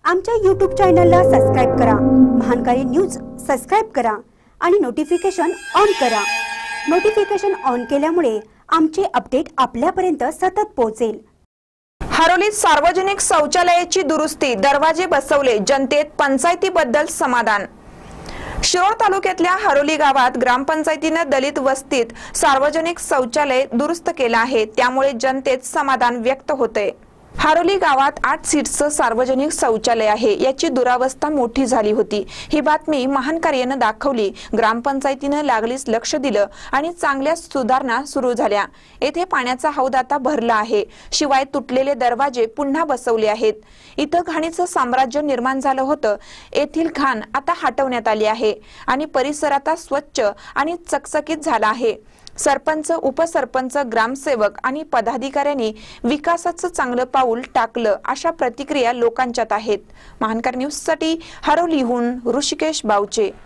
आमच्या YouTube चॅनलला subscribe करा, महानकारी न्यूज सबस्क्राइब करा आणि नोटिफिकेशन ऑन करा। नोटिफिकेशन ऑन केल्यामुळे आमचे अपडेट आपल्यापर्यंत सतत पोहोचेल। हरोलीत सार्वजनिक शौचालयाची दुरुस्ती, दरवाजे बसवले, जनतेत पंचायतीबद्दल समाधान। शिरोळ तालुक्यातल्या हरोली गावात ग्रामपंचायतीने दलित वस्तीत सार्वजनिक शौचालय दुरुस्त केले आहे, त्यामुळे जनतेत समाधान व्यक्त होते। हरोली गावात 8 सीट्सचं सार्वजनिक शौचालय आहे, याची दुरावस्था मोठी झाली होती। ही बातमी महानकार्याने दाखवली। ग्रामपंचायतीने लागलीच लक्ष दिलं आणि चांगल्या सुधारणा सुरू झाल्या। येथे पाण्याचा हौद आता भरला आहे, शिवाय तुटलेले दरवाजे पुन्हा बसवले आहेत। इथं घाणीचं साम्राज्य निर्माण झालं होतं, येथील घाण आता हटवण्यात आली आहे आणि परिसर आता स्वच्छ आणि चकचकीत झाला आहे। सरपंच, उपसरपंच, ग्रामसेवक आणि पदाधिकाऱ्यांनी विकासाचं चांगलं पाऊल टाकलं, अशा प्रतिक्रिया लोकांच्यात आहेत। महानकर न्यूज साठी हरोलीहून ऋषिकेश बावचे।